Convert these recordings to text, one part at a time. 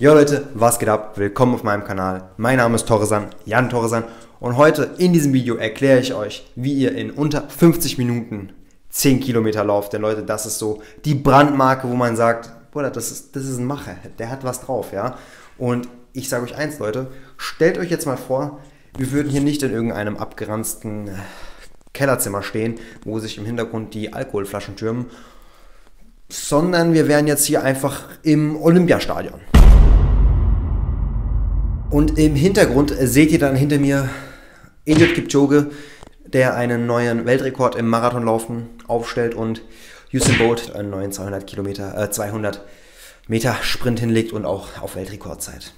Jo Leute, was geht ab? Willkommen auf meinem Kanal. Mein Name ist Torresan, Jan Torresan, und heute in diesem Video erkläre ich euch, wie ihr in unter 50 Minuten 10 Kilometer lauft. Denn Leute, das ist so die Brandmarke, wo man sagt, Bruder, das ist ein Macher, der hat was drauf, ja. Und ich sage euch eins, Leute, stellt euch jetzt mal vor, wir würden hier nicht in irgendeinem abgeranzten Kellerzimmer stehen, wo sich im Hintergrund die Alkoholflaschen türmen, sondern wir wären jetzt hier einfach im Olympiastadion. Und im Hintergrund seht ihr dann hinter mir Eliud Kipchoge, der einen neuen Weltrekord im Marathonlaufen aufstellt, und Usain Bolt einen neuen 200 Meter Sprint hinlegt und auch auf Weltrekordzeit.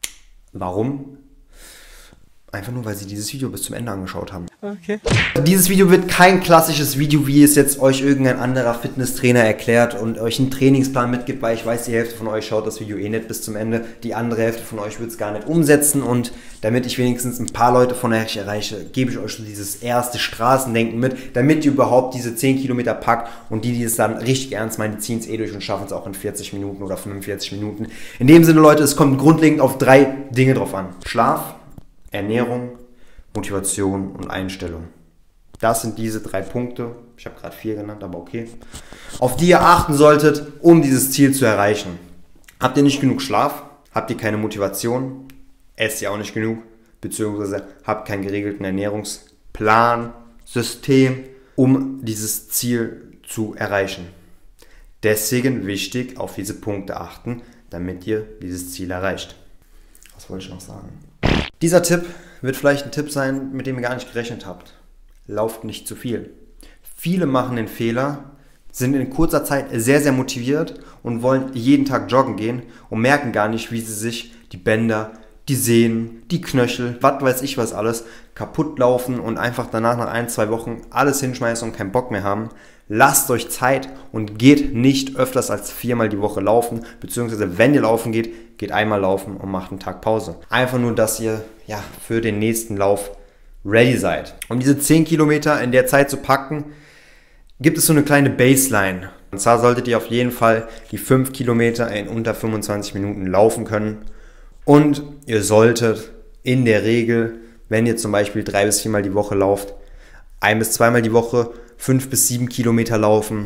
Warum? Einfach nur, weil sie dieses Video bis zum Ende angeschaut haben. Okay. Dieses Video wird kein klassisches Video, wie es jetzt euch irgendein anderer Fitnesstrainer erklärt und euch einen Trainingsplan mitgibt, weil ich weiß, die Hälfte von euch schaut das Video eh nicht bis zum Ende. Die andere Hälfte von euch wird es gar nicht umsetzen, und damit ich wenigstens ein paar Leute von euch erreiche, gebe ich euch so dieses erste Straßendenken mit, damit ihr überhaupt diese 10 Kilometer packt, und die es dann richtig ernst meinen, die ziehen es eh durch und schaffen es auch in 40 Minuten oder 45 Minuten. In dem Sinne, Leute, es kommt grundlegend auf 3 Dinge drauf an. Schlaf, Ernährung, Motivation und Einstellung. Das sind diese 3 Punkte, ich habe gerade 4 genannt, aber okay, auf die ihr achten solltet, um dieses Ziel zu erreichen. Habt ihr nicht genug Schlaf, habt ihr keine Motivation, esst ihr auch nicht genug, beziehungsweise habt keinen geregelten Ernährungsplan, System, um dieses Ziel zu erreichen. Deswegen wichtig, auf diese Punkte achten, damit ihr dieses Ziel erreicht. Was wollte ich noch sagen? Dieser Tipp wird vielleicht ein Tipp sein, mit dem ihr gar nicht gerechnet habt. Lauft nicht zu viel. Viele machen den Fehler, sind in kurzer Zeit sehr, sehr motiviert und wollen jeden Tag joggen gehen und merken gar nicht, wie sie sich die Bänder, die Sehnen, die Knöchel, was weiß ich was alles, kaputt laufen und einfach danach nach 1-2 Wochen alles hinschmeißen und keinen Bock mehr haben. Lasst euch Zeit und geht nicht öfters als 4-mal die Woche laufen, beziehungsweise wenn ihr laufen geht, geht einmal laufen und macht einen Tag Pause. Einfach nur, dass ihr für den nächsten Lauf ready seid. Um diese 10 Kilometer in der Zeit zu packen, gibt es so eine kleine Baseline. Und zwar solltet ihr auf jeden Fall die 5 Kilometer in unter 25 Minuten laufen können. Und ihr solltet in der Regel, wenn ihr zum Beispiel 3- bis 4-mal die Woche lauft, 1- bis 2-mal die Woche 5 bis 7 Kilometer laufen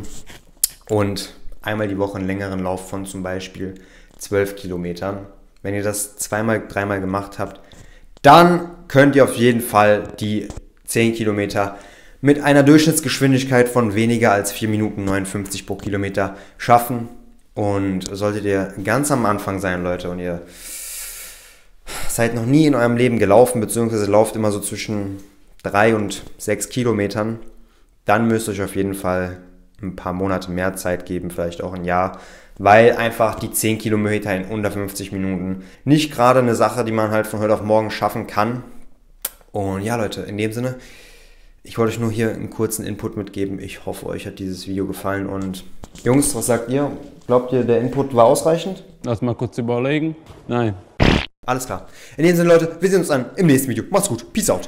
und einmal die Woche einen längeren Lauf von zum Beispiel 12 Kilometern. Wenn ihr das 2-mal, 3-mal gemacht habt, dann könnt ihr auf jeden Fall die 10 Kilometer mit einer Durchschnittsgeschwindigkeit von weniger als 4 Minuten 59 pro Kilometer schaffen. Und solltet ihr ganz am Anfang sein, Leute, und ihr seid noch nie in eurem Leben gelaufen, beziehungsweise lauft immer so zwischen 3 und 6 Kilometern, dann müsst ihr euch auf jeden Fall ein paar Monate mehr Zeit geben, vielleicht auch ein Jahr, weil einfach die 10 Kilometer in unter 50 Minuten nicht gerade eine Sache, die man halt von heute auf morgen schaffen kann. Und ja, Leute, in dem Sinne, ich wollte euch nur hier einen kurzen Input mitgeben. Ich hoffe, euch hat dieses Video gefallen. Und Jungs, was sagt ihr? Glaubt ihr, der Input war ausreichend? Lass mal kurz überlegen. Nein. Alles klar. In dem Sinne, Leute, wir sehen uns dann im nächsten Video. Macht's gut. Peace out.